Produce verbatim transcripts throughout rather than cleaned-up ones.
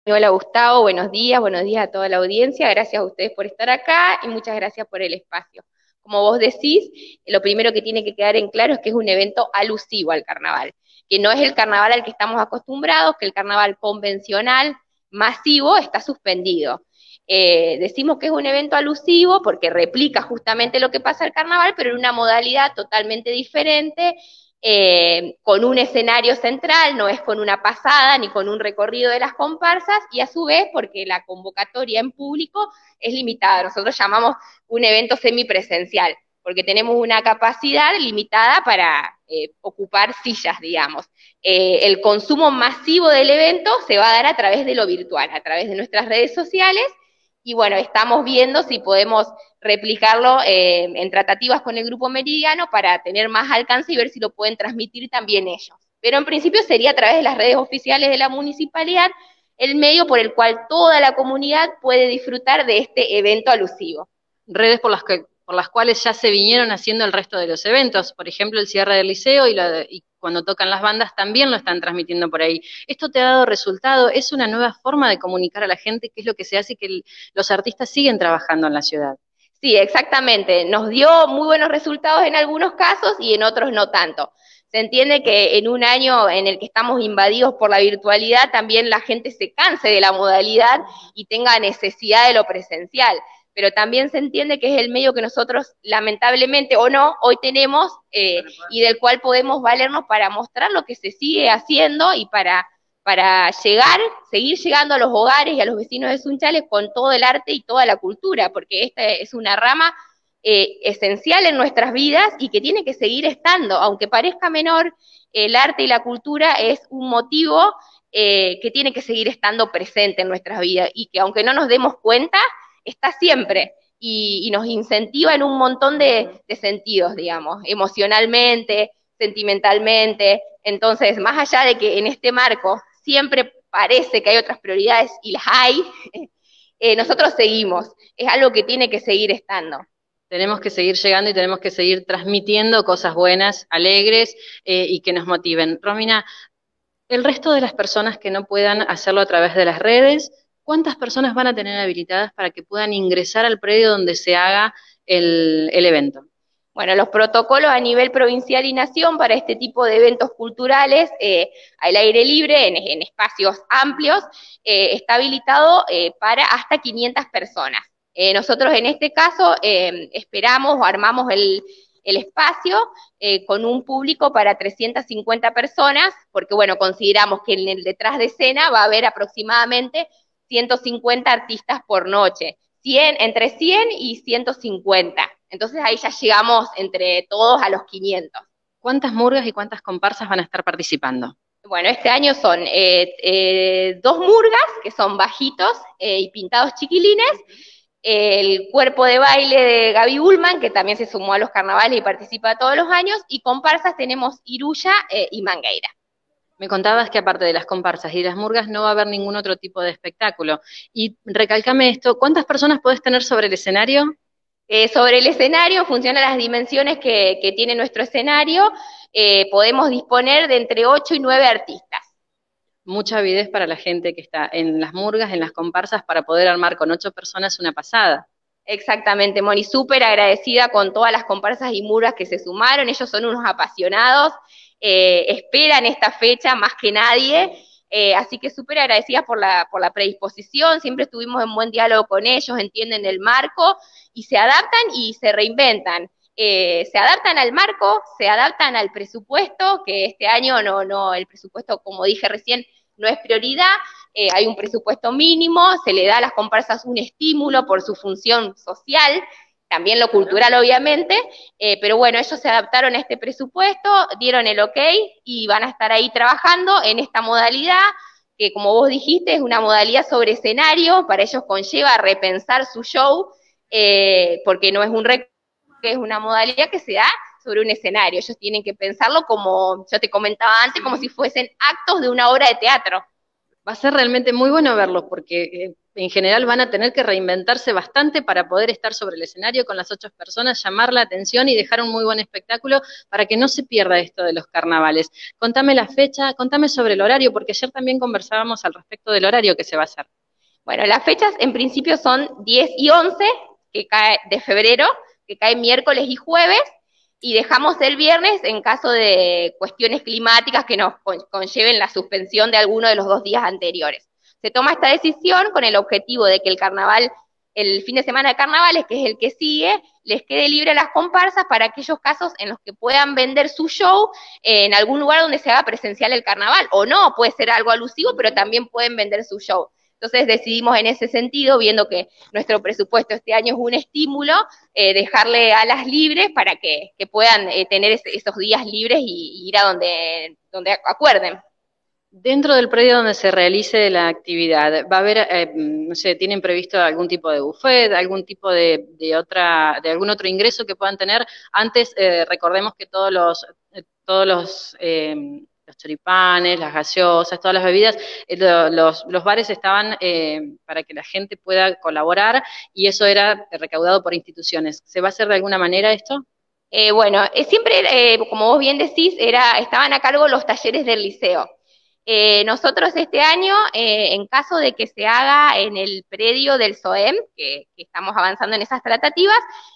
Hola Gustavo, buenos días, buenos días a toda la audiencia, gracias a ustedes por estar acá y muchas gracias por el espacio. Como vos decís, lo primero que tiene que quedar en claro es que es un evento alusivo al carnaval, que no es el carnaval al que estamos acostumbrados, que el carnaval convencional, masivo, está suspendido. Eh, decimos que es un evento alusivo porque replica justamente lo que pasa al carnaval, pero en una modalidad totalmente diferente, eh, con un escenario central, no es con una pasada ni con un recorrido de las comparsas, y a su vez porque la convocatoria en público es limitada. Nosotros llamamos un evento semipresencial, porque tenemos una capacidad limitada para eh, ocupar sillas, digamos. Eh, el consumo masivo del evento se va a dar a través de lo virtual, a través de nuestras redes sociales, y bueno, estamos viendo si podemos replicarlo eh, en tratativas con el Grupo Meridiano para tener más alcance y ver si lo pueden transmitir también ellos. Pero en principio sería a través de las redes oficiales de la municipalidad el medio por el cual toda la comunidad puede disfrutar de este evento alusivo. Redes por las que, por las cuales ya se vinieron haciendo el resto de los eventos, por ejemplo el cierre del liceo y, la, y cuando tocan las bandas también lo están transmitiendo por ahí. ¿Esto te ha dado resultado? ¿Es una nueva forma de comunicar a la gente qué es lo que se hace y que el, los artistas siguen trabajando en la ciudad? Sí, exactamente. Nos dio muy buenos resultados en algunos casos y en otros no tanto. Se entiende que en un año en el que estamos invadidos por la virtualidad, también la gente se canse de la modalidad y tenga necesidad de lo presencial. Pero también se entiende que es el medio que nosotros, lamentablemente o no, hoy tenemos eh, y del cual podemos valernos para mostrar lo que se sigue haciendo y para para llegar, seguir llegando a los hogares y a los vecinos de Sunchales con todo el arte y toda la cultura, porque esta es una rama eh, esencial en nuestras vidas y que tiene que seguir estando, aunque parezca menor, el arte y la cultura es un motivo eh, que tiene que seguir estando presente en nuestras vidas y que aunque no nos demos cuenta, está siempre. Y, y nos incentiva en un montón de, de sentidos, digamos, emocionalmente, sentimentalmente. Entonces, más allá de que en este marco siempre parece que hay otras prioridades y las hay, eh, nosotros seguimos. Es algo que tiene que seguir estando. Tenemos que seguir llegando y tenemos que seguir transmitiendo cosas buenas, alegres eh, y que nos motiven. Romina, el resto de las personas que no puedan hacerlo a través de las redes, ¿cuántas personas van a tener habilitadas para que puedan ingresar al predio donde se haga el, el evento? Bueno, los protocolos a nivel provincial y nación para este tipo de eventos culturales eh, al aire libre, en, en espacios amplios, eh, está habilitado eh, para hasta quinientas personas. Eh, nosotros en este caso eh, esperamos o armamos el, el espacio eh, con un público para trescientas cincuenta personas, porque bueno, consideramos que en el detrás de escena va a haber aproximadamente ciento cincuenta artistas por noche, cien, entre cien y ciento cincuenta. Entonces ahí ya llegamos entre todos a los quinientos. ¿Cuántas murgas y cuántas comparsas van a estar participando? Bueno, este año son eh, eh, dos murgas, que son bajitos eh, y pintados chiquilines, el cuerpo de baile de Gaby Ullman, que también se sumó a los carnavales y participa todos los años, y comparsas tenemos Iruya eh, y Mangueira. Me contabas que aparte de las comparsas y las murgas no va a haber ningún otro tipo de espectáculo. Y recalcame esto, ¿cuántas personas podés tener sobre el escenario? Eh, sobre el escenario, funcionan las dimensiones que, que tiene nuestro escenario, eh, podemos disponer de entre ocho y nueve artistas. Mucha avidez para la gente que está en las murgas, en las comparsas, para poder armar con ocho personas una pasada. Exactamente, Moni, súper agradecida con todas las comparsas y murgas que se sumaron, ellos son unos apasionados, eh, esperan esta fecha más que nadie, eh, así que súper agradecida por la, por la predisposición, siempre estuvimos en buen diálogo con ellos, entienden el marco y se adaptan y se reinventan. Eh, se adaptan al marco, se adaptan al presupuesto, que este año no, no, el presupuesto, como dije recién, no es prioridad, eh, hay un presupuesto mínimo, se le da a las comparsas un estímulo por su función social, también lo cultural obviamente, eh, pero bueno, ellos se adaptaron a este presupuesto, dieron el ok y van a estar ahí trabajando en esta modalidad, que como vos dijiste es una modalidad sobre escenario, para ellos conlleva repensar su show, eh, porque no es un rec que es una modalidad que se da sobre un escenario, ellos tienen que pensarlo como, yo te comentaba antes, como si fuesen actos de una obra de teatro. Va a ser realmente muy bueno verlos porque eh, en general van a tener que reinventarse bastante para poder estar sobre el escenario con las ocho personas, llamar la atención y dejar un muy buen espectáculo para que no se pierda esto de los carnavales. Contame la fecha, contame sobre el horario, porque ayer también conversábamos al respecto del horario que se va a hacer. Bueno, las fechas en principio son diez y once, que cae de febrero, que cae miércoles y jueves, y dejamos el viernes en caso de cuestiones climáticas que nos conlleven la suspensión de alguno de los dos días anteriores. Se toma esta decisión con el objetivo de que el carnaval, el fin de semana de carnavales, que es el que sigue, les quede libre a las comparsas para aquellos casos en los que puedan vender su show en algún lugar donde se haga presencial el carnaval, o no, puede ser algo alusivo, pero también pueden vender su show. Entonces decidimos en ese sentido, viendo que nuestro presupuesto este año es un estímulo, eh, dejarle alas libres para que, que puedan eh, tener es, esos días libres y, y ir a donde, donde acuerden. Dentro del predio donde se realice la actividad, ¿va a haber, eh, no sé, tienen previsto algún tipo de buffet, algún tipo de, de otra, de algún otro ingreso que puedan tener? Antes, eh, recordemos que todos los, eh, todos los, eh, los choripanes, las gaseosas, todas las bebidas, eh, los, los bares estaban eh, para que la gente pueda colaborar y eso era recaudado por instituciones. ¿Se va a hacer de alguna manera esto? Eh, bueno, eh, siempre, eh, como vos bien decís, era, estaban a cargo los talleres del liceo. Eh, nosotros este año, eh, en caso de que se haga en el predio del SOEM, que, que estamos avanzando en esas tratativas,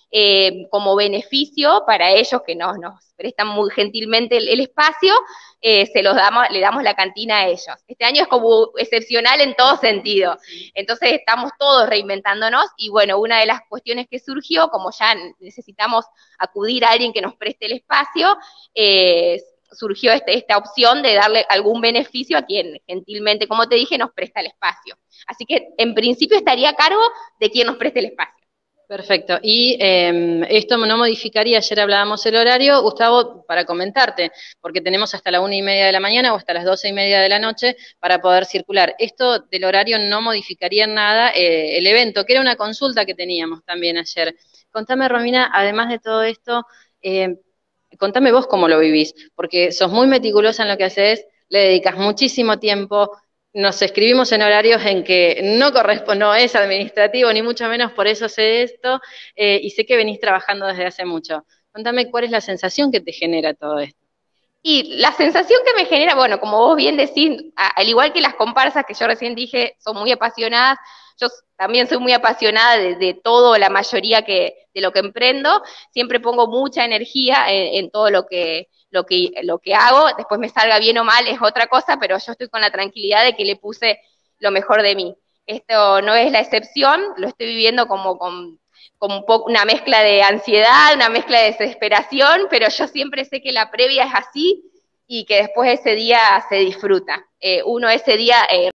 eh, como beneficio para ellos que nos, nos prestan muy gentilmente el, el espacio, eh, se los damos, le damos la cantina a ellos. Este año es como excepcional en todo sentido. Entonces estamos todos reinventándonos y bueno, una de las cuestiones que surgió, como ya necesitamos acudir a alguien que nos preste el espacio, eh, surgió este, esta opción de darle algún beneficio a quien gentilmente, como te dije, nos presta el espacio. Así que en principio estaría a cargo de quien nos preste el espacio. Perfecto. Y eh, esto no modificaría, ayer hablábamos el horario, Gustavo, para comentarte, porque tenemos hasta la una y media de la mañana o hasta las doce y media de la noche para poder circular. Esto del horario no modificaría en nada eh, el evento, que era una consulta que teníamos también ayer. Contame, Romina, además de todo esto, eh, contame vos cómo lo vivís, porque sos muy meticulosa en lo que haces, le dedicas muchísimo tiempo, nos escribimos en horarios en que no corresponde, no es administrativo, ni mucho menos por eso sé esto, eh, y sé que venís trabajando desde hace mucho. Contame cuál es la sensación que te genera todo esto. Y la sensación que me genera, bueno, como vos bien decís, a, al igual que las comparsas que yo recién dije, son muy apasionadas, yo también soy muy apasionada de, de todo, la mayoría que, de lo que emprendo, siempre pongo mucha energía en, en todo lo que, lo, que, lo que hago, después me salga bien o mal es otra cosa, pero yo estoy con la tranquilidad de que le puse lo mejor de mí. Esto no es la excepción, lo estoy viviendo como con, con un poco, una mezcla de ansiedad, una mezcla de desesperación, pero yo siempre sé que la previa es así y que después ese día se disfruta. Eh, uno ese día... Eh,